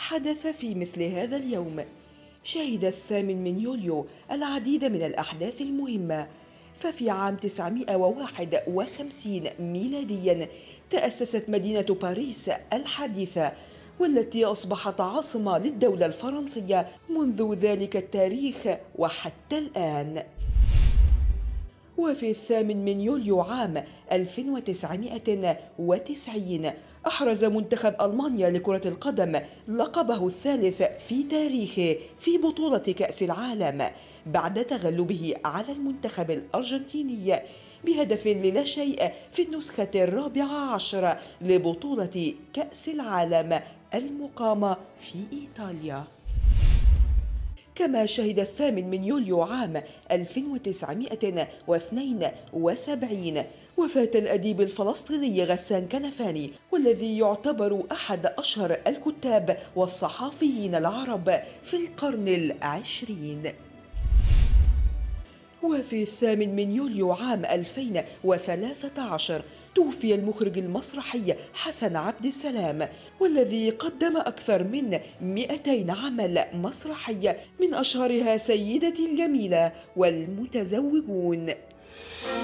حدث في مثل هذا اليوم. شهد 8 العديد من الأحداث المهمة. ففي عام 951 ميلاديا تأسست مدينة باريس الحديثة، والتي أصبحت عاصمة للدولة الفرنسية منذ ذلك التاريخ وحتى الآن. وفي 8 عام 1990 أحرز منتخب ألمانيا لكرة القدم لقبه الثالث في تاريخه في بطولة كأس العالم، بعد تغلبه على المنتخب الأرجنتيني بهدف للا شيء في النسخة الرابعة عشر لبطولة كأس العالم المقامة في إيطاليا. كما شهد 8 عام 1972 وفاة الأديب الفلسطيني غسان كنفاني، والذي يعتبر أحد أشهر الكتاب والصحافيين العرب في القرن العشرين. وفي 8 عام 2013 توفي المخرج المسرحي حسن عبد السلام، والذي قدم أكثر من 200 عمل مسرحي، من أشهرها سيدتي الجميلة والمتزوجون.